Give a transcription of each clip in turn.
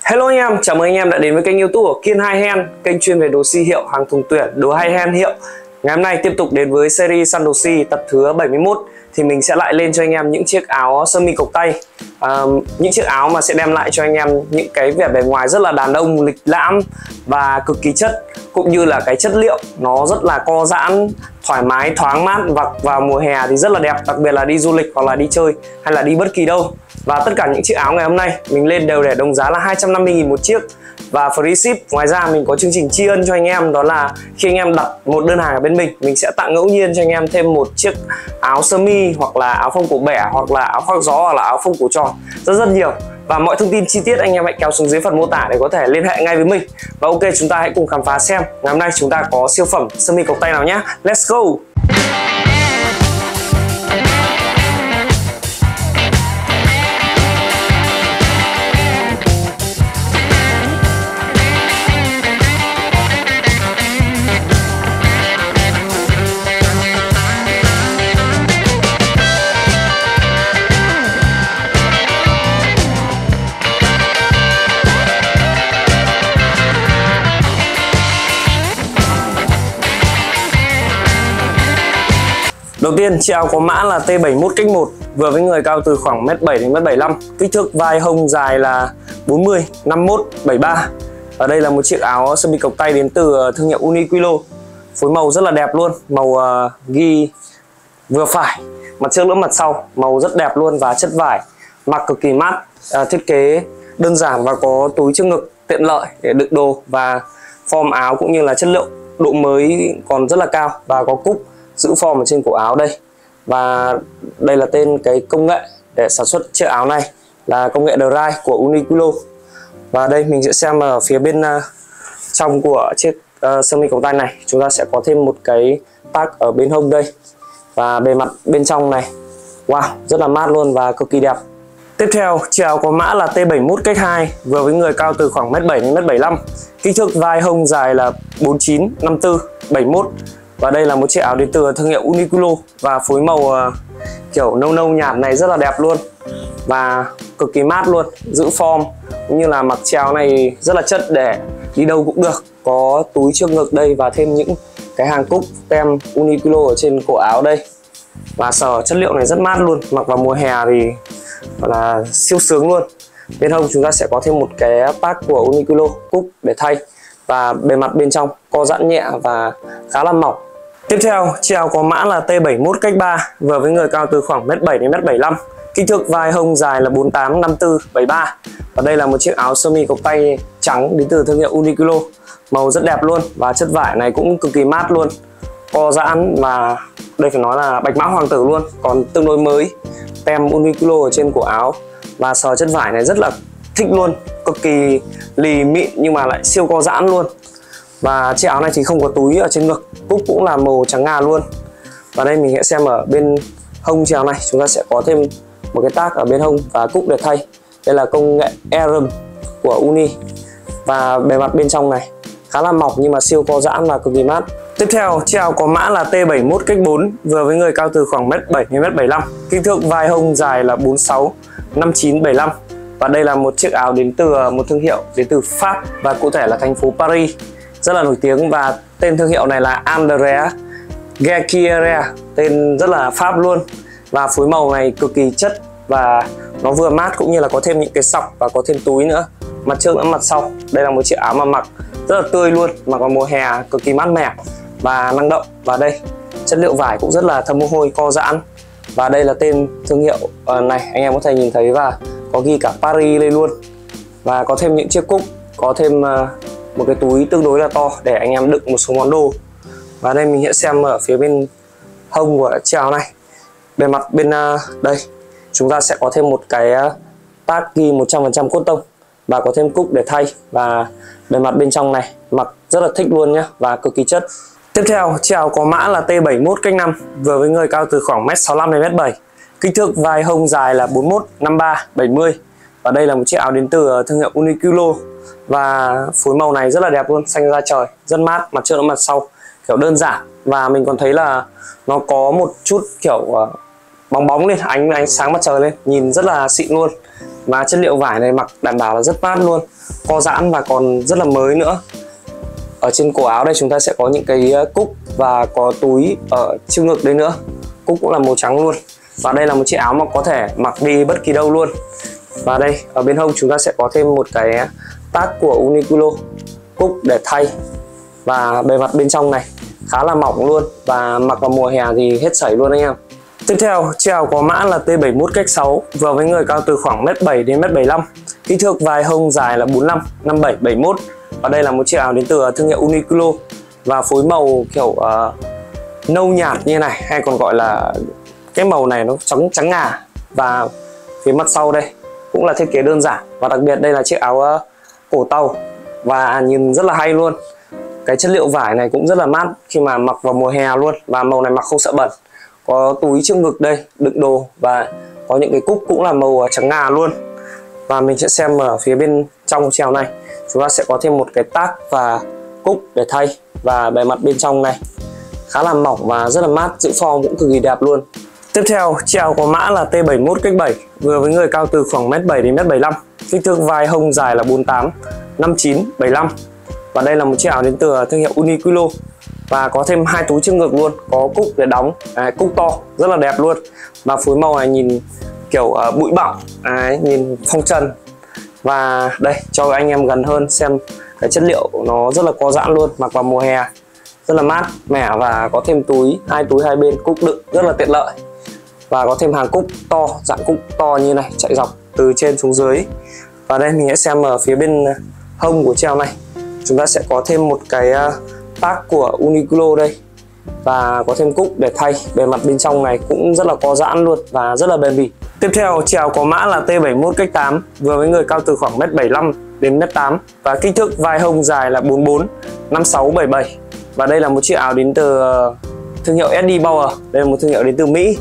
Hello anh em, chào mừng anh em đã đến với kênh YouTube của Kiên Hai Hand, kênh chuyên về đồ si hiệu, hàng thùng tuyển, đồ hay hand hiệu. Ngày hôm nay tiếp tục đến với series săn đồ si tập thứ 71 thì mình sẽ lại lên cho anh em những chiếc áo sơ mi cộc tay, những chiếc áo mà sẽ đem lại cho anh em những cái vẻ bề ngoài rất là đàn ông, lịch lãm và cực kỳ chất, cũng như là cái chất liệu nó rất là co giãn, thoải mái, thoáng mát, mặc vào mùa hè thì rất là đẹp, đặc biệt là đi du lịch hoặc là đi chơi hay là đi bất kỳ đâu. Và tất cả những chiếc áo ngày hôm nay mình lên đều để đồng giá là 250.000 một chiếc và free ship. Ngoài ra mình có chương trình tri ân cho anh em, đó là khi anh em đặt một đơn hàng ở bên mình sẽ tặng ngẫu nhiên cho anh em thêm một chiếc áo sơ mi, hoặc là áo phông cổ bẻ, hoặc là áo khoác gió, hoặc là áo phông cổ tròn, rất nhiều. Và mọi thông tin chi tiết anh em hãy kéo xuống dưới phần mô tả để có thể liên hệ ngay với mình. Và ok, chúng ta hãy cùng khám phá xem ngày hôm nay chúng ta có siêu phẩm sơ mi cộc tay nào nhé. Let's go! Đầu tiên, chiếc áo có mã là T71x1, vừa với người cao từ khoảng 1m7 đến 1m75, kích thước vai hông dài là 40, 51, 73. Ở đây là một chiếc áo sơ mi cộc tay đến từ thương hiệu Uniqlo. Phối màu rất là đẹp luôn, màu ghi vừa phải, mặt trước lẫn mặt sau, màu rất đẹp luôn và chất vải mặc cực kỳ mát. Thiết kế đơn giản và có túi trước ngực tiện lợi để đựng đồ, và form áo cũng như là chất liệu độ mới còn rất là cao, và có cúc giữ form ở trên cổ áo đây. Và đây là tên cái công nghệ để sản xuất chiếc áo này là công nghệ Dry của Uniqlo. Và đây mình sẽ xem ở phía bên trong của chiếc sơ mi cộc tay này, chúng ta sẽ có thêm một cái tag ở bên hông đây, và bề mặt bên trong này, wow, rất là mát luôn và cực kỳ đẹp. Tiếp theo, chiếc áo có mã là T71x2, vừa với người cao từ khoảng 1m7 đến 1m75, kích thước vai hông dài là 49, 54, 71. Và đây là một chiếc áo đến từ thương hiệu Uniqlo, và phối màu kiểu nâu nâu nhạt này rất là đẹp luôn và cực kỳ mát luôn, giữ form, cũng như là mặc chiếc áo này rất là chất để đi đâu cũng được. Có túi trước ngực đây và thêm những cái hàng cúc tem Uniqlo ở trên cổ áo đây, và sờ chất liệu này rất mát luôn, mặc vào mùa hè thì gọi là siêu sướng luôn. Bên hông chúng ta sẽ có thêm một cái tag của Uniqlo, cúc để thay, và bề mặt bên trong co giãn nhẹ và khá là mỏng. Tiếp theo, chiếc áo có mã là T71x3, vừa với người cao từ khoảng 1m7 đến 1m75, kích thước vai hông dài là 48, 54, 73. Và đây là một chiếc áo sơ mi cộc tay trắng đến từ thương hiệu Uniqlo, màu rất đẹp luôn, và chất vải này cũng cực kỳ mát luôn, co giãn, và đây phải nói là bạch mã hoàng tử luôn, còn tương đối mới, tem Uniqlo ở trên cổ áo, và sờ chất vải này rất là thích luôn, cực kỳ lì mịn nhưng mà lại siêu co giãn luôn. Và chiếc áo này thì không có túi ở trên ngực, cúc cũng là màu trắng ngà luôn. Và đây mình sẽ xem ở bên hông chiếc áo này, chúng ta sẽ có thêm một cái tag ở bên hông và cúc để thay. Đây là công nghệ Aerum của Uni, và bề mặt bên trong này khá là mỏng nhưng mà siêu co giãn và cực kỳ mát. Tiếp theo, chiếc áo có mã là T71x4, vừa với người cao từ khoảng 1m7 đến 1m75, kích thước vai hông dài là 46, 59, 75. Và đây là một chiếc áo đến từ một thương hiệu đến từ Pháp, và cụ thể là thành phố Paris, rất là nổi tiếng, và tên thương hiệu này là Andrea Ghiacchiere, tên rất là Pháp luôn. Và phối màu này cực kỳ chất và nó vừa mát, cũng như là có thêm những cái sọc và có thêm túi nữa, mặt trước lẫn mặt sau. Đây là một chiếc áo mà mặc rất là tươi luôn, mặc vào mùa hè cực kỳ mát mẻ và năng động. Và đây, chất liệu vải cũng rất là thấm mồ hôi, co giãn. Và đây là tên thương hiệu này, anh em có thể nhìn thấy, và có ghi cả Paris lên luôn. Và có thêm những chiếc cúc, có thêm một cái túi tương đối là to để anh em đựng một số món đồ. Và đây mình sẽ xem ở phía bên hông của chiếc áo này, bề mặt bên đây chúng ta sẽ có thêm một cái tag ghi 100% cốt tông, và có thêm cúc để thay, và bề mặt bên trong này mặc rất là thích luôn nhé, và cực kỳ chất. Tiếp theo, chiếc áo có mã là T71x5, vừa với người cao từ khoảng 1m65 đến 1m7, kích thước vai hông dài là 41, 53, 70. Và đây là một chiếc áo đến từ thương hiệu Uniqlo, và phối màu này rất là đẹp luôn, xanh da trời, rất mát, mặt trước lẫn mặt sau, kiểu đơn giản. Và mình còn thấy là nó có một chút kiểu bóng bóng lên, ánh sáng mặt trời lên, nhìn rất là xịn luôn. Và chất liệu vải này mặc đảm bảo là rất mát luôn, co giãn và còn rất là mới nữa. Ở trên cổ áo đây chúng ta sẽ có những cái cúc và có túi ở trước ngực đây nữa. Cúc cũng là màu trắng luôn. Và đây là một chiếc áo mà có thể mặc đi bất kỳ đâu luôn. Và đây ở bên hông chúng ta sẽ có thêm một cái tag của Uniqlo, cúc để thay. Và bề mặt bên trong này khá là mỏng luôn, và mặc vào mùa hè thì hết sảy luôn anh em. Tiếp theo, chiếc áo có mã là T71 cách 6, vừa với người cao từ khoảng 1m7 đến 1m75. Kích thước vai hông dài là 45, 57, 71. Và đây là một chiếc áo đến từ thương hiệu Uniqlo và phối màu kiểu nâu nhạt như này, hay còn gọi là cái màu này nó trắng ngà. Và phía mặt sau đây cũng là thiết kế đơn giản, và đặc biệt đây là chiếc áo cổ tàu và nhìn rất là hay luôn. Cái chất liệu vải này cũng rất là mát khi mà mặc vào mùa hè luôn, và màu này mặc không sợ bẩn. Có túi trước ngực đây đựng đồ, và có những cái cúc cũng là màu trắng ngà luôn. Và mình sẽ xem ở phía bên trong chiếc áo này chúng ta sẽ có thêm một cái tag và cúc để thay. Và bề mặt bên trong này khá là mỏng và rất là mát, giữ form cũng cực kỳ đẹp luôn. Tiếp theo, chiếc áo có mã là T71 cách 7, vừa với người cao từ khoảng 1m7 đến 1m75. Kích thước vai hông dài là 48, 59, 75. Và đây là một chiếc áo đến từ thương hiệu Uniqlo và có thêm hai túi trước ngực luôn, có cúc để đóng, cúc to rất là đẹp luôn. Và phối màu này nhìn kiểu bụi bặm, nhìn phong trần. Và đây cho anh em gần hơn xem cái chất liệu nó rất là co giãn luôn, mặc vào mùa hè rất là mát mẻ. Và có thêm hai túi hai bên, cúc đựng rất là tiện lợi. Và có thêm hàng cúc to, dạng cúc to như này chạy dọc từ trên xuống dưới. Và đây mình sẽ xem ở phía bên hông của chiếc áo này chúng ta sẽ có thêm một cái tag của Uniqlo đây, và có thêm cúc để thay. Bề mặt bên trong này cũng rất là co giãn luôn và rất là bền bỉ. Tiếp theo, chiếc áo có mã là T71 cách 8, vừa với người cao từ khoảng 1m75 đến 1m8 và kích thước vai hông dài là 44, 56, 77. Và đây là một chiếc áo đến từ thương hiệu SD Bauer, đây là một thương hiệu đến từ Mỹ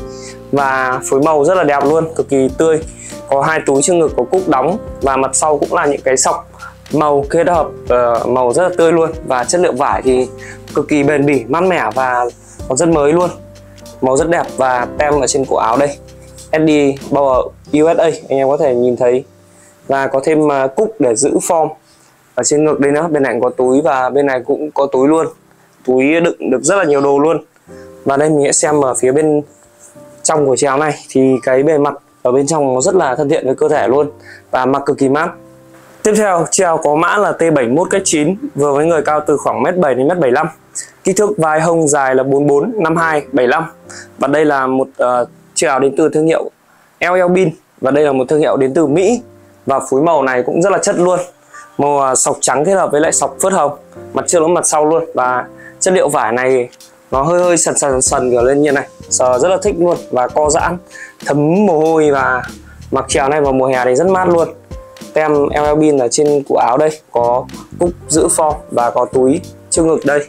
và phối màu rất là đẹp luôn, cực kỳ tươi. Có hai túi trước ngực, có cúc đóng, và mặt sau cũng là những cái sọc màu kết hợp màu rất là tươi luôn. Và chất liệu vải thì cực kỳ bền bỉ, mát mẻ và còn rất mới luôn, màu rất đẹp. Và tem ở trên cổ áo đây SD Bauer USA, anh em có thể nhìn thấy. Và có thêm cúc để giữ form ở trên ngực đây nữa. Bên này có túi và bên này cũng có túi luôn, túi đựng được rất là nhiều đồ luôn. Và đây mình sẽ xem ở phía bên trong của chiếc áo này thì cái bề mặt ở bên trong nó rất là thân thiện với cơ thể luôn và mặc cực kỳ mát. Tiếp theo, chiếc áo có mã là T71 cách 9, vừa với người cao từ khoảng 1m7 đến 1m75. Kích thước vai hông dài là 44, 52, 75. Và đây là một chiếc áo đến từ thương hiệu LL Bean, và đây là một thương hiệu đến từ Mỹ. Và phối màu này cũng rất là chất luôn, màu sọc trắng kết hợp với lại sọc phớt hồng, mặt trước lẫn mặt sau luôn. Và chất liệu vải này nó hơi sần kiểu lên như này, sờ rất là thích luôn và co giãn, thấm mồ hôi. Và mặc chiếc áo này vào mùa hè thì rất mát luôn. Tem LL Bean ở trên cổ áo đây, có cúc giữ form và có túi trước ngực đây.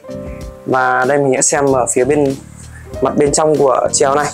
Và đây mình sẽ xem ở phía bên mặt bên trong của chiếc áo này.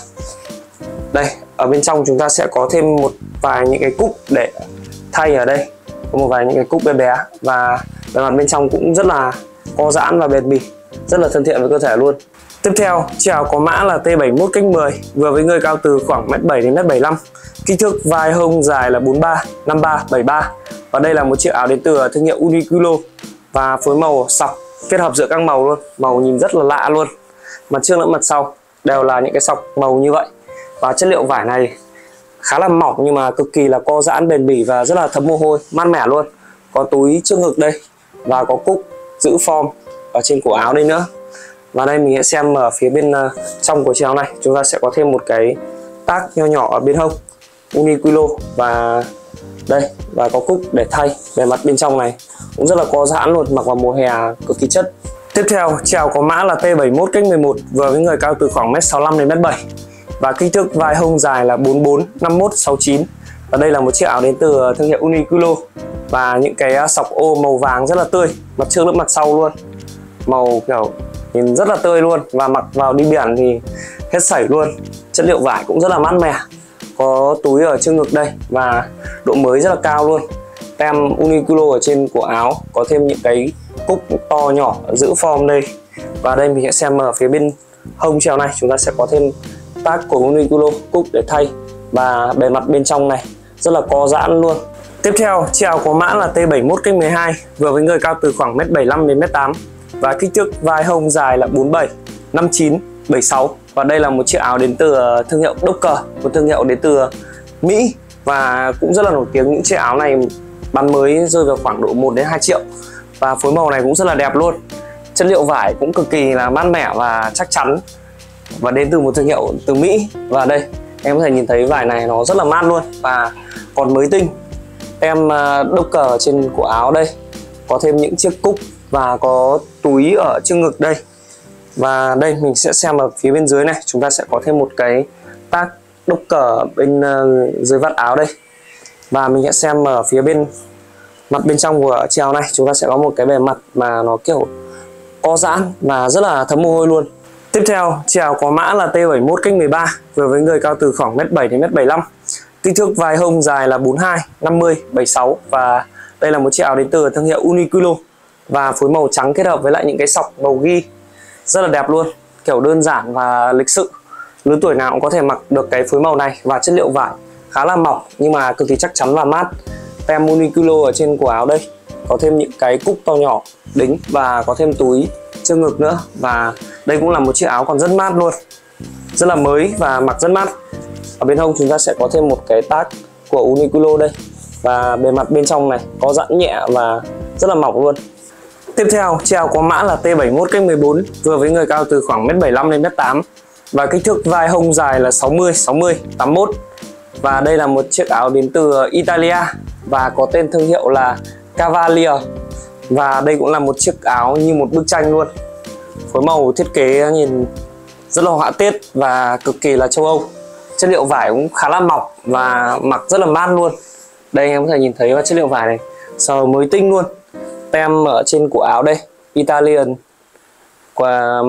Đây, ở bên trong chúng ta sẽ có thêm một vài những cái cúc để thay ở đây, có một vài những cái cúc bé bé. Và bề mặt bên trong cũng rất là co giãn và bền bỉ, rất là thân thiện với cơ thể luôn. Tiếp theo, chiếc áo có mã là T71 cách 10, vừa với người cao từ khoảng 1m7 đến 1m75. Kích thước vai hông dài là 43, 53, 73. Và đây là một chiếc áo đến từ thương hiệu Uniqlo và phối màu sọc kết hợp giữa các màu luôn, màu nhìn rất là lạ luôn. Mặt trước lẫn mặt sau đều là những cái sọc màu như vậy. Và chất liệu vải này khá là mỏng nhưng mà cực kỳ là co giãn, bền bỉ và rất là thấm mồ hôi, mát mẻ luôn. Có túi trước ngực đây và có cúc giữ form ở trên cổ áo đây nữa. Và đây mình sẽ xem ở phía bên trong của chiếc áo này chúng ta sẽ có thêm một cái tag nho nhỏ ở bên hông Uniqlo, và đây và có cúc để thay. Bề mặt bên trong này cũng rất là co giãn luôn, mặc vào mùa hè cực kỳ chất. Tiếp theo, chiếc áo có mã là T71 cách 11, vừa với người cao từ khoảng 1m65 đến 1m7 và kích thước vai hông dài là 44, 51, 69. Và đây là một chiếc áo đến từ thương hiệu Uniqlo và những cái sọc ô màu vàng rất là tươi, mặt trước lẫn mặt sau luôn, màu kiểu nhìn rất là tươi luôn. Và mặc vào đi biển thì hết sảy luôn. Chất liệu vải cũng rất là mát mẻ, có túi ở trước ngực đây và độ mới rất là cao luôn. Tem Uniqlo ở trên cổ áo, có thêm những cái cúc to nhỏ giữ form đây. Và đây mình sẽ xem ở phía bên hông chiếc áo này chúng ta sẽ có thêm tag của Uniqlo, cúc để thay. Và bề mặt bên trong này rất là co giãn luôn. Tiếp theo, chiếc áo có mã là T71 cách 12, vừa với người cao từ khoảng 1m75 đến 1m8 và kích thước vai hông dài là 47, 59, 76. Và đây là một chiếc áo đến từ thương hiệu Docker, một thương hiệu đến từ Mỹ và cũng rất là nổi tiếng. Những chiếc áo này bán mới rơi vào khoảng độ 1 đến 2 triệu và phối màu này cũng rất là đẹp luôn. Chất liệu vải cũng cực kỳ là mát mẻ và chắc chắn và đến từ một thương hiệu từ Mỹ. Và đây em có thể nhìn thấy vải này nó rất là mát luôn và còn mới tinh. Em Docker trên cổ áo đây có thêm những chiếc cúc và có túi ở trước ngực đây. Và đây mình sẽ xem ở phía bên dưới này, chúng ta sẽ có thêm một cái tag Docker bên dưới vạt áo đây. Và mình sẽ xem ở phía bên mặt bên trong của chiếc áo này, chúng ta sẽ có một cái bề mặt mà nó kiểu co giãn và rất là thấm mồ hôi luôn. Tiếp theo, chiếc áo có mã là T71 cách 13, vừa với người cao từ khoảng 1m7 đến 1m75. Kích thước vai hông dài là 42, 50, 76 và đây là một chiếc áo đến từ thương hiệu Uniqlo và phối màu trắng kết hợp với lại những cái sọc màu ghi rất là đẹp luôn, kiểu đơn giản và lịch sự. Lứa tuổi nào cũng có thể mặc được cái phối màu này và chất liệu vải khá là mỏng nhưng mà cực kỳ chắc chắn và mát. Tem Uniqlo ở trên cổ áo đây có thêm những cái cúc to nhỏ đính và có thêm túi trước ngực nữa. Và đây cũng là một chiếc áo còn rất mát luôn, rất là mới và mặc rất mát. Ở bên hông chúng ta sẽ có thêm một cái tag của Uniqlo đây và bề mặt bên trong này có giãn nhẹ và rất là mỏng luôn. Tiếp theo, chiếc áo có mã là T71 cách 14, vừa với người cao từ khoảng 1m75 đến 1m8 và kích thước vai hông dài là 60, 60, 81. Và đây là một chiếc áo đến từ Italia và có tên thương hiệu là Cavalier. Và đây cũng là một chiếc áo như một bức tranh luôn. Phối màu thiết kế nhìn rất là họa tiết và cực kỳ là châu Âu. Chất liệu vải cũng khá là mỏng và mặc rất là mát luôn. Đây em có thể nhìn thấy chất liệu vải này sờ mới tinh luôn. Tem ở trên cổ áo đây, Italian của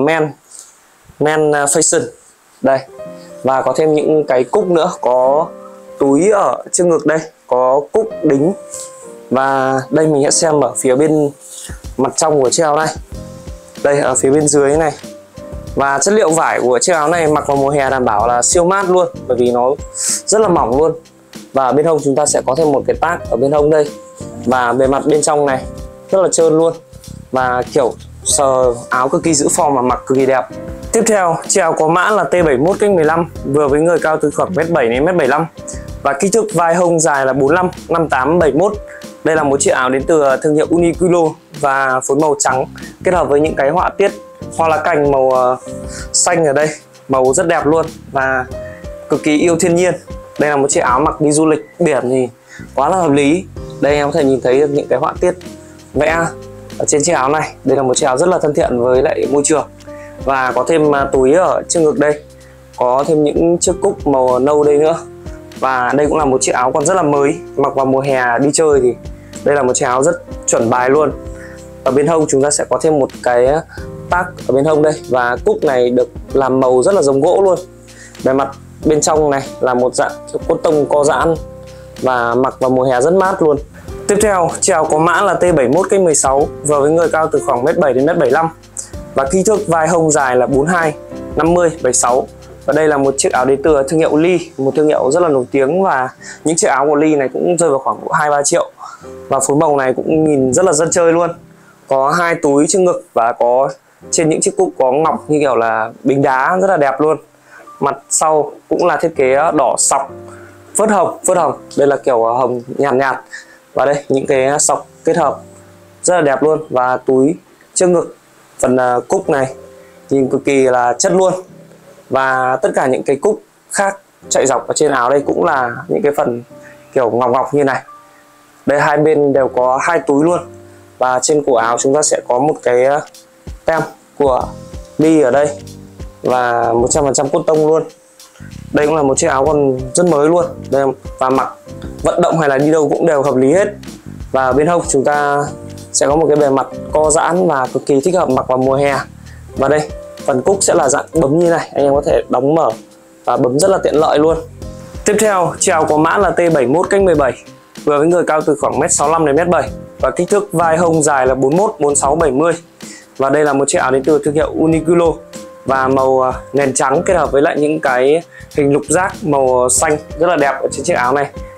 Men Fashion đây. Và có thêm những cái cúc nữa, có túi ở trước ngực đây, có cúc đính. Và đây mình sẽ xem ở phía bên mặt trong của chiếc áo này. Đây ở phía bên dưới này. Và chất liệu vải của chiếc áo này mặc vào mùa hè đảm bảo là siêu mát luôn, bởi vì nó rất là mỏng luôn. Và bên hông chúng ta sẽ có thêm một cái tag ở bên hông đây. Và bề mặt bên trong này rất là trơn luôn và kiểu sờ áo cực kỳ giữ form mà mặc cực kỳ đẹp. Tiếp theo, chiếc áo có mã là T71 cách 15, vừa với người cao từ khoảng 1m7 đến 1m75 và kích thước vai hông dài là 45, 58, 71. Đây là một chiếc áo đến từ thương hiệu Uniqlo và phối màu trắng kết hợp với những cái họa tiết hoa lá cành màu xanh ở đây, màu rất đẹp luôn và cực kỳ yêu thiên nhiên. Đây là một chiếc áo mặc đi du lịch biển thì quá là hợp lý. Đây em có thể nhìn thấy được những cái họa tiết vẽ ở trên chiếc áo này. Đây là một chiếc áo rất là thân thiện với lại môi trường và có thêm túi ở trước ngực đây, có thêm những chiếc cúc màu nâu đây nữa. Và đây cũng là một chiếc áo còn rất là mới, mặc vào mùa hè đi chơi thì đây là một chiếc áo rất chuẩn bài luôn. Ở bên hông chúng ta sẽ có thêm một cái tag ở bên hông đây và cúc này được làm màu rất là giống gỗ luôn. Bề mặt bên trong này là một dạng cốt tông co giãn và mặc vào mùa hè rất mát luôn. Tiếp theo, chiếc áo có mã là T71 cách 16, vừa với người cao từ khoảng 1m7 đến 1m75 và kích thước vai hông dài là 42, 50, 76. Và đây là một chiếc áo đến từ thương hiệu Lee, một thương hiệu rất là nổi tiếng và những chiếc áo của Lee này cũng rơi vào khoảng 2-3 triệu. Và phối màu này cũng nhìn rất là dân chơi luôn. Có hai túi trước ngực và có trên những chiếc cúc có ngọc như kiểu là bình đá rất là đẹp luôn. Mặt sau cũng là thiết kế đỏ sọc, phớt hồng. Đây là kiểu hồng nhạt nhạt. Và đây những cái sọc kết hợp rất là đẹp luôn. Và túi trước ngực, phần cúc này nhìn cực kỳ là chất luôn. Và tất cả những cái cúc khác chạy dọc ở trên áo đây cũng là những cái phần kiểu ngọc như này. Đây hai bên đều có hai túi luôn. Và trên cổ áo chúng ta sẽ có một cái tem của Lee ở đây và 100% cốt tông luôn. Đây cũng là một chiếc áo còn rất mới luôn. Đây, và mặc vận động hay là đi đâu cũng đều hợp lý hết. Và bên hông chúng ta sẽ có một cái bề mặt co giãn và cực kỳ thích hợp mặc vào mùa hè. Và đây phần cúc sẽ là dạng bấm như này, anh em có thể đóng mở và bấm rất là tiện lợi luôn. Tiếp theo, chiếc áo có mã là T71 cách 17, vừa với người cao từ khoảng 1m65 đến 1m7 và kích thước vai hông dài là 41, 46, 70. Và đây là một chiếc áo đến từ thương hiệu Uniqlo và màu nền trắng kết hợp với lại những cái hình lục giác màu xanh rất là đẹp ở trên chiếc áo này.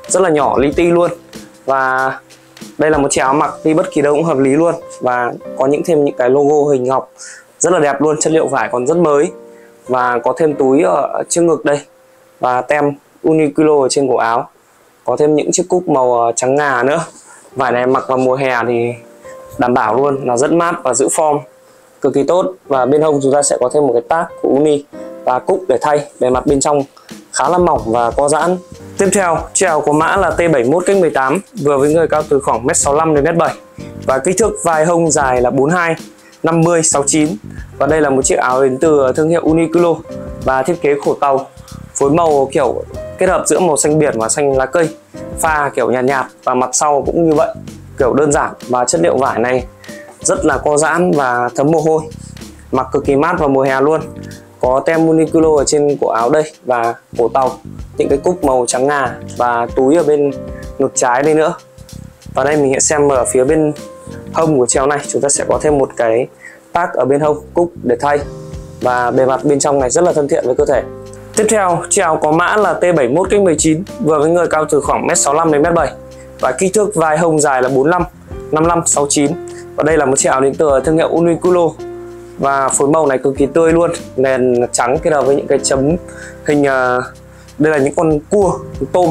rất là nhỏ li ti luôn. Và đây là một chiếc áo mặc đi bất kỳ đâu cũng hợp lý luôn, và có thêm những cái logo hình ngọc rất là đẹp luôn. Chất liệu vải còn rất mới, và có thêm túi ở trước ngực đây, và tem Uniqlo ở trên cổ áo. Có thêm những chiếc cúc màu trắng ngà nữa. Vải này mặc vào mùa hè thì đảm bảo luôn là rất mát và giữ form cực kỳ tốt. Và bên hông chúng ta sẽ có thêm một cái tag của Uni và cúc để thay. Bề mặt bên trong khá là mỏng và co giãn. Tiếp theo, chiếc áo có mã là T71 cách 18, vừa với người cao từ khoảng 1m65 đến 1m7, và kích thước vai hông dài là 42, 50, 69. Và đây là một chiếc áo đến từ thương hiệu Uniqlo và thiết kế khổ tàu, phối màu kiểu kết hợp giữa màu xanh biển và xanh lá cây, pha kiểu nhạt nhạt, và mặt sau cũng như vậy, kiểu đơn giản. Và chất liệu vải này rất là co giãn và thấm mồ hôi, mặc cực kỳ mát vào mùa hè luôn. Có tem Uniqlo ở trên cổ áo đây và cổ tàu, những cái cúc màu trắng ngà và túi ở bên ngực trái đây nữa. Và đây mình sẽ xem ở phía bên hông của chiếc áo này, chúng ta sẽ có thêm một cái tag ở bên hông, cúc để thay, và bề mặt bên trong này rất là thân thiện với cơ thể. Tiếp theo, chiếc áo có mã là T71 cách 19, vừa với người cao từ khoảng 1m65 đến 1m7, và kích thước vai hông dài là 45, 55, 69. Và đây là một chiếc áo đến từ thương hiệu Uniqlo, và phối màu này cực kỳ tươi luôn, nền trắng kết hợp với những cái chấm hình đây là những con cua, tôm,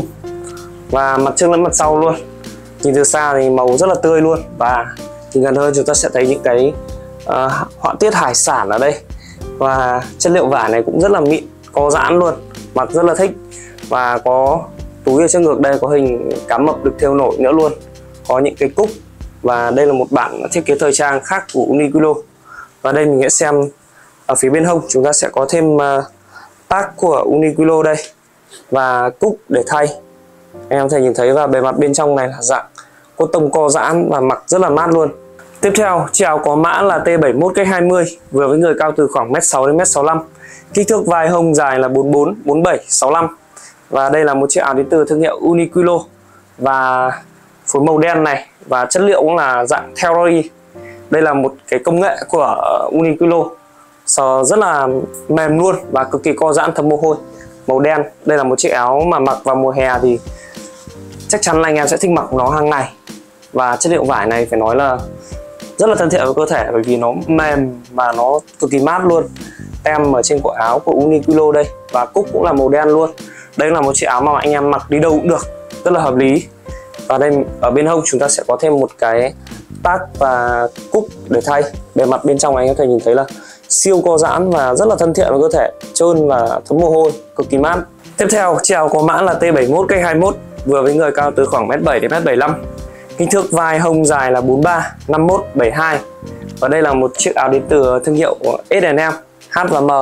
và mặt trước lẫn mặt sau luôn. Nhìn từ xa thì màu rất là tươi luôn, và nhìn gần hơn chúng ta sẽ thấy những cái họa tiết hải sản ở đây. Và chất liệu vải này cũng rất là mịn, co giãn luôn, mặc rất là thích. Và có túi ở trước ngực đây, có hình cá mập được thêu nổi nữa luôn, có những cái cúc. Và đây là một bản thiết kế thời trang khác của Uniqlo. Và đây mình sẽ xem ở phía bên hông chúng ta sẽ có thêm tag của Uniqlo đây và cúc để thay. Anh em có thể nhìn thấy, và bề mặt bên trong này là dạng cốt tông co giãn và mặc rất là mát luôn. Tiếp theo, chiếc áo có mã là T71 cách 20, vừa với người cao từ khoảng 1m6 đến 1m65, kích thước vai hông dài là 44, 47, 65. Và đây là một chiếc áo đến từ thương hiệu Uniqlo và phối màu đen này, và chất liệu cũng là dạng Theory. Đây là một cái công nghệ của Uniqlo, rất là mềm luôn và cực kỳ co giãn, thấm mồ hôi, màu đen. Đây là một chiếc áo mà mặc vào mùa hè thì chắc chắn là anh em sẽ thích mặc nó hàng ngày. Và chất liệu vải này phải nói là rất là thân thiện với cơ thể, bởi vì nó mềm và nó cực kỳ mát luôn. Tem ở trên cổ áo của Uniqlo đây, và cúc cũng là màu đen luôn. Đây là một chiếc áo mà anh em mặc đi đâu cũng được, rất là hợp lý. Và đây ở bên hông chúng ta sẽ có thêm một cái tag và cúc để thay. Bề mặt bên trong anh có thể nhìn thấy là siêu co giãn và rất là thân thiện với cơ thể, trơn và thấm mồ hôi, cực kỳ mát. Tiếp theo, chiếc áo có mã là T71 cách 21, vừa với người cao từ khoảng 1m7 đến 1m75, kích thước vai hông dài là 43, 51, 72. Và đây là một chiếc áo đến từ thương hiệu S&M, H và M.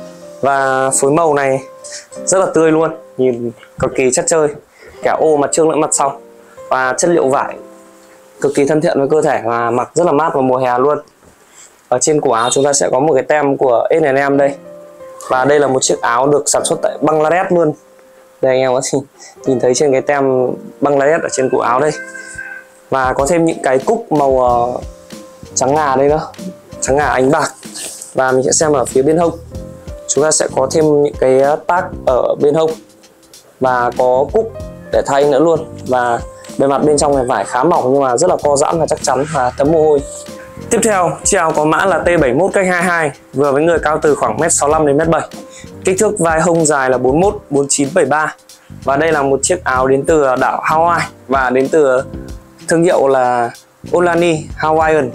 Và phối màu này rất là tươi luôn, nhìn cực kỳ chất chơi, cả ô mặt trước lẫn mặt sau. Và chất liệu vải cực kỳ thân thiện với cơ thể và mặc rất là mát vào mùa hè luôn. Ở trên cổ áo chúng ta sẽ có một cái tem của S&M đây. Và đây là một chiếc áo được sản xuất tại Bangladesh luôn. Đây anh em có thể nhìn thấy trên cái tem Bangladesh ở trên cổ áo đây. Và có thêm những cái cúc màu trắng ngà đây nữa, trắng ngà ánh bạc. Và mình sẽ xem ở phía bên hông chúng ta sẽ có thêm những cái tag ở bên hông và có cúc để thay nữa luôn. Và bề mặt bên trong này vải khá mỏng nhưng mà rất là co giãn và chắc chắn và thấm mồ hôi. Tiếp theo, chiếc áo có mã là T71 cách 22, vừa với người cao từ khoảng 1m65 đến 1m7, kích thước vai hông dài là 41, 49, 73. Và đây là một chiếc áo đến từ đảo Hawaii và đến từ thương hiệu là Olani Hawaiian.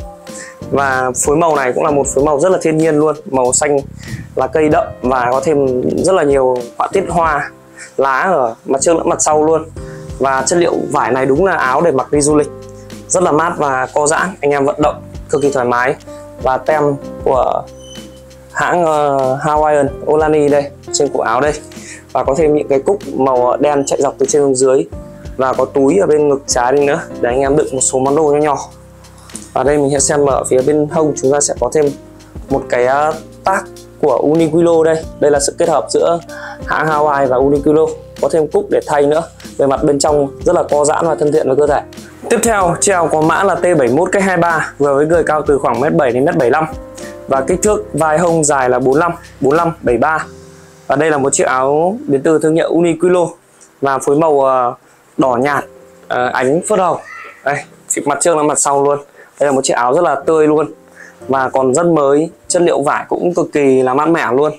Và phối màu này cũng là một phối màu rất là thiên nhiên luôn, màu xanh lá cây đậm và có thêm rất là nhiều họa tiết hoa lá ở mặt trước lẫn mặt sau luôn. Và chất liệu vải này đúng là áo để mặc đi du lịch, rất là mát và co giãn, anh em vận động cực kỳ thoải mái. Và tem của hãng Hawaiian Olani đây trên cổ áo đây, và có thêm những cái cúc màu đen chạy dọc từ trên xuống dưới, và có túi ở bên ngực trái đây nữa để anh em đựng một số món đồ nhỏ nhỏ. Và đây mình sẽ xem ở phía bên hông chúng ta sẽ có thêm một cái tag của Uniqlo đây. Đây là sự kết hợp giữa hãng Hawaii và Uniqlo, có thêm cúc để thay nữa. Bề mặt bên trong rất là co giãn và thân thiện với cơ thể. Tiếp theo, chiếc áo có mã là T71 cách 23, vừa với người cao từ khoảng 1m7 đến 1m75, và kích thước vai hông dài là 45, 45, 73. Và đây là một chiếc áo đến từ thương hiệu Uniqlo và phối màu đỏ nhạt, ánh phớt hồng. Đây, mặt trước là mặt sau luôn. Đây là một chiếc áo rất là tươi luôn và còn rất mới, chất liệu vải cũng cực kỳ là mát mẻ luôn.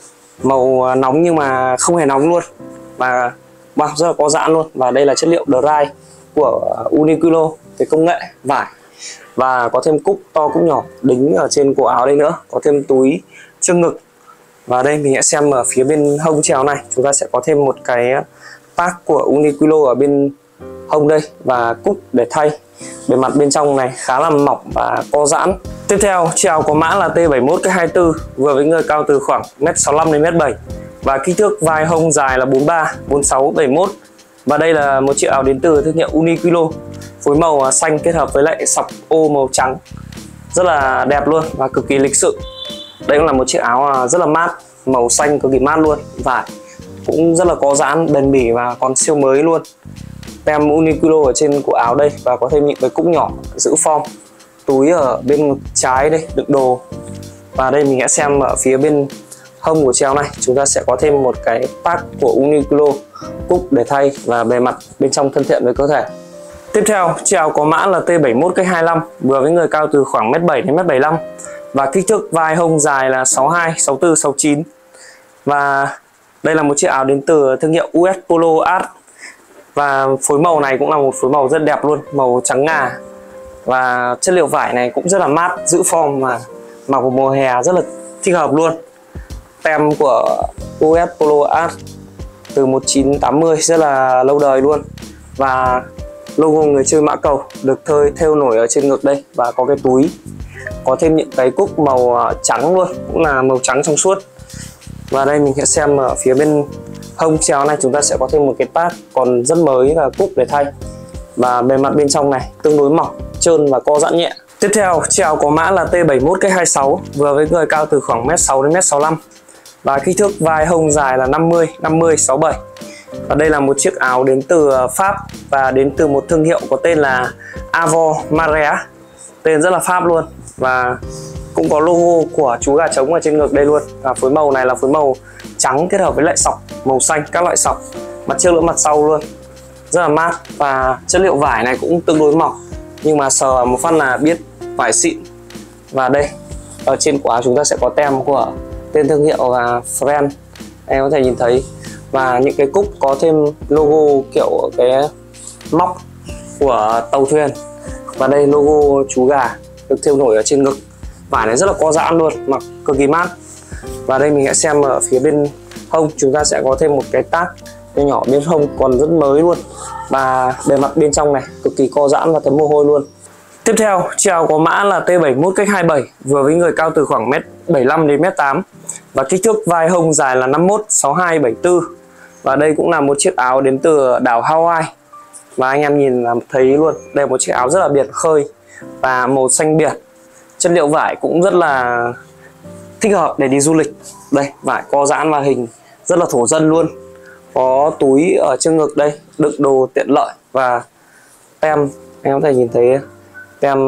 Màu nóng nhưng mà không hề nóng luôn và rất là có giãn luôn. Và đây là chất liệu dry của Uniqlo, cái công nghệ vải, và có thêm cúc to cúc nhỏ đính ở trên cổ áo đây nữa, có thêm túi trước ngực. Và đây mình sẽ xem ở phía bên hông chiếc áo này, chúng ta sẽ có thêm một cái tag của Uniqlo ở bên hông đây và cúc để thay. Bề mặt bên trong này khá là mỏng và co giãn. Tiếp theo, chiếc áo có mã là T71 cách 24, vừa với người cao từ khoảng 1m65 đến 1m7 và kích thước vai hông dài là 43, 46, 71. Và đây là một chiếc áo đến từ thương hiệu Uniqlo, phối màu xanh kết hợp với lại sọc ô màu trắng, rất là đẹp luôn và cực kỳ lịch sự. Đây cũng là một chiếc áo rất là mát, màu xanh cực kỳ mát luôn, vải cũng rất là có giãn, bền bỉ và còn siêu mới luôn. Tem Uniqlo ở trên cổ áo đây và có thêm những cái cúc nhỏ giữ form. Túi ở bên ngực trái đây đựng đồ. Và đây mình sẽ xem ở phía bên hông của chiếc áo này, chúng ta sẽ có thêm một cái tag của Uniqlo, cúc để thay và bề mặt bên trong thân thiện với cơ thể. Tiếp theo, chiếc áo có mã là T71 cách 25, vừa với người cao từ khoảng 1m7 đến 1m75 và kích thước vai hông dài là 62, 64, 69. Và đây là một chiếc áo đến từ thương hiệu US Polo Art và phối màu này cũng là một phối màu rất đẹp luôn, màu trắng ngà. Và chất liệu vải này cũng rất là mát, giữ form và mặc vào mùa hè rất là thích hợp luôn. Tem của US Polo Art từ 1980, rất là lâu đời luôn. Và logo người chơi mã cầu được thêu nổi ở trên ngực đây và có cái túi, có thêm những cái cúc màu trắng luôn, cũng là màu trắng trong suốt. Và đây mình sẽ xem ở phía bên hông chiếc áo này, chúng ta sẽ có thêm một cái tag còn rất mới là cúc để thay. Và bề mặt bên trong này tương đối mỏng, trơn và co giãn nhẹ. Tiếp theo, chiếc áo có mã là T71 cách 26, vừa với người cao từ khoảng 1m6 đến 1m65 và kích thước vai hông dài là 50, 50, 67. Và đây là một chiếc áo đến từ Pháp và đến từ một thương hiệu có tên là Avon Marea, tên rất là Pháp luôn. Và cũng có logo của chú gà trống ở trên ngực đây luôn. Và phối màu này là phối màu trắng kết hợp với lại sọc màu xanh, các loại sọc mặt trước lẫn mặt sau luôn, rất là mát. Và chất liệu vải này cũng tương đối mỏng nhưng mà sờ một phát là biết vải xịn. Và đây ở trên cổ áo chúng ta sẽ có tem của tên thương hiệu là Friend, em có thể nhìn thấy. Và những cái cúc có thêm logo kiểu cái móc của tàu thuyền. Và đây logo chú gà được thêu nổi ở trên ngực, vải này rất là co giãn luôn, mặc cực kỳ mát. Và đây mình sẽ xem ở phía bên hông, chúng ta sẽ có thêm một cái tag nhỏ bên hông còn rất mới luôn. Và bề mặt bên trong này cực kỳ co giãn và thấm mồ hôi luôn. Tiếp theo, chiếc áo có mã là T71 cách 27, vừa với người cao từ khoảng 1m75 đến 1m8 và kích thước vai hông dài là 51, 62, 74. Và đây cũng là một chiếc áo đến từ đảo Hawaii. Và anh em nhìn là thấy luôn, đây là một chiếc áo rất là biệt khơi và màu xanh biển. Chất liệu vải cũng rất là thích hợp để đi du lịch. Đây, vải co giãn và hình rất là thổ dân luôn. Có túi ở trên ngực đây, đựng đồ tiện lợi. Và tem, em có thể nhìn thấy tem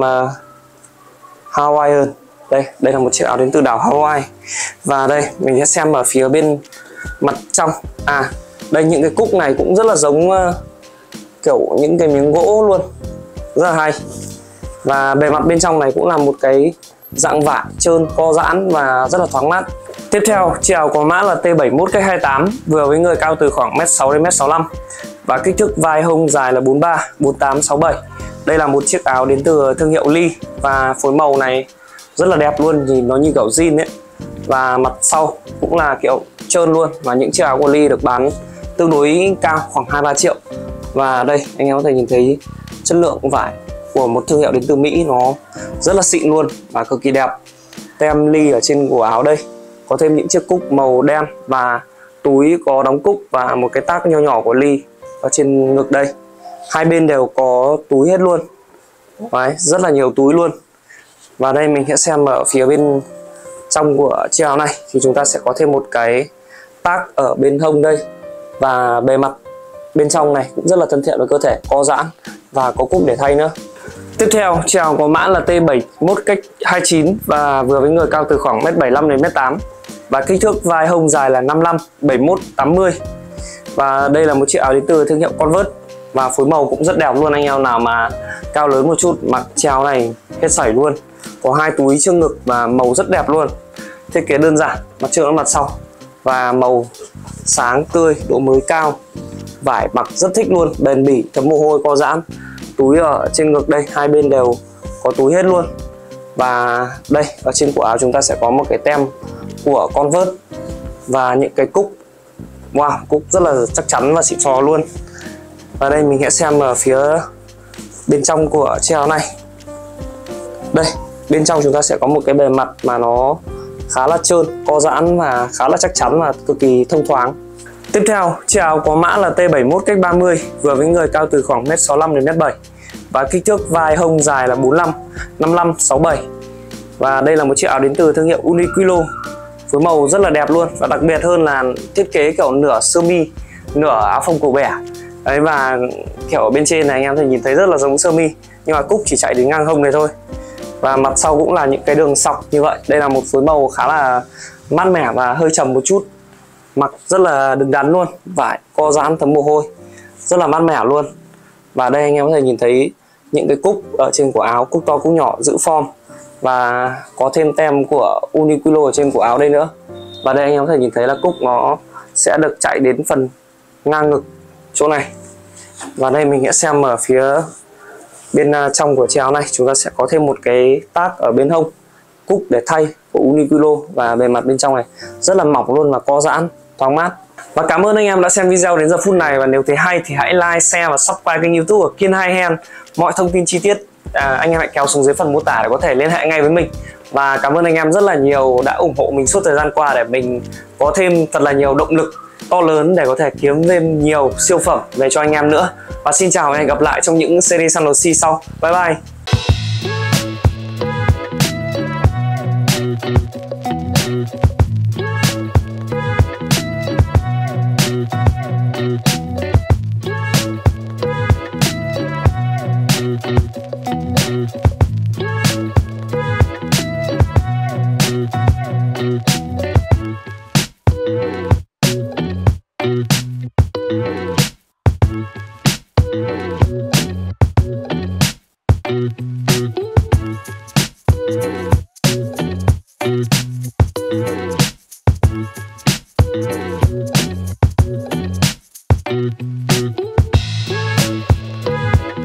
Hawaiian. Đây là một chiếc áo đến từ đảo Hawaii. Và đây, mình sẽ xem ở phía bên mặt trong. Đây những cái cúc này cũng rất là giống kiểu những cái miếng gỗ luôn, rất là hay. Và bề mặt bên trong này cũng là một cái dạng vải trơn, co giãn và rất là thoáng mát. Tiếp theo, chiếc áo có mã là T71 cách 28, vừa với người cao từ khoảng 1m6 đến 1m65 và kích thước vai hông dài là 43, 48, 67. Đây là một chiếc áo đến từ thương hiệu Lee và phối màu này rất là đẹp luôn, nhìn nó như kiểu jean ấy. Và mặt sau cũng là kiểu trơn luôn. Và những chiếc áo của Lee được bán tương đối cao, khoảng 2-3 triệu. Và đây anh em có thể nhìn thấy chất lượng vải của một thương hiệu đến từ Mỹ, nó rất là xịn luôn và cực kỳ đẹp. Tem Lee ở trên cổ áo đây, có thêm những chiếc cúc màu đen và túi có đóng cúc và một cái tag nho nhỏ của Lee ở trên ngực đây. Hai bên đều có túi hết luôn. Đấy, rất là nhiều túi luôn. Và đây mình sẽ xem ở phía bên trong của chiếc áo này thì chúng ta sẽ có thêm một cái tag ở bên hông đây. Và bề mặt bên trong này cũng rất là thân thiện với cơ thể, co giãn và có cúc để thay nữa. Tiếp theo, chiếc áo có mã là T71 cách 29 và vừa với người cao từ khoảng 1m75 đến 1m8 và kích thước vai hông dài là 55, 71, 80. Và đây là một chiếc áo đến từ thương hiệu Converse và phối màu cũng rất đẹp luôn. Anh em nào mà cao lớn một chút mặc treo này hết sảy luôn. Có 2 túi trước ngực và màu rất đẹp luôn. Thiết kế đơn giản, mặt trước lẫn mặt sau và màu sáng tươi, độ mới cao. Vải mặc rất thích luôn, bền bỉ, thấm mồ hôi, co giãn. Túi ở trên ngực đây, hai bên đều có túi hết luôn. Và đây, ở trên cổ áo chúng ta sẽ có một cái tem của Converse và những cái cúc. Wow, cúc rất là chắc chắn và xịn sò luôn. Và đây mình sẽ xem ở phía bên trong của chiếc áo này. Đây, bên trong chúng ta sẽ có một cái bề mặt mà nó khá là trơn, co giãn và khá là chắc chắn và cực kỳ thông thoáng. Tiếp theo, chiếc áo có mã là T71 cách 30, vừa với người cao từ khoảng 1m65 đến 1m7 và kích thước vai hông dài là 45, 55, 67. Và đây là một chiếc áo đến từ thương hiệu Uniqlo. Phối màu rất là đẹp luôn, và đặc biệt hơn là thiết kế kiểu nửa sơ mi, nửa áo phông cổ bẻ. Đấy, và kiểu ở bên trên này anh em thể nhìn thấy rất là giống sơ mi, nhưng mà cúc chỉ chạy đến ngang hông này thôi. Và mặt sau cũng là những cái đường sọc như vậy. Đây là một phối màu khá là mát mẻ và hơi trầm một chút. Mặc rất là đứng đắn luôn, vải co giãn thấm mồ hôi, rất là mát mẻ luôn. Và đây anh em có thể nhìn thấy những cái cúc ở trên cổ áo, cúc to cúc nhỏ giữ form, và có thêm tem của Uniqlo ở trên cổ áo đây nữa. Và đây anh em có thể nhìn thấy là cúc nó sẽ được chạy đến phần ngang ngực chỗ này. Và đây mình sẽ xem ở phía bên trong của chiếc áo này, chúng ta sẽ có thêm một cái tag ở bên hông, cúc để thay của Uniqlo, và bề mặt bên trong này rất là mỏng luôn và co giãn, thoáng mát. Và cảm ơn anh em đã xem video đến giờ phút này, và nếu thấy hay thì hãy like, share và subscribe kênh YouTube của Kiên Hai Hand. Mọi thông tin chi tiết anh em hãy kéo xuống dưới phần mô tả để có thể liên hệ ngay với mình. Và cảm ơn anh em rất là nhiều đã ủng hộ mình suốt thời gian qua để mình có thêm thật là nhiều động lực to lớn để có thể kiếm thêm nhiều siêu phẩm về cho anh em nữa. Và xin chào và hẹn gặp lại trong những series săn đồ si sau. Bye bye.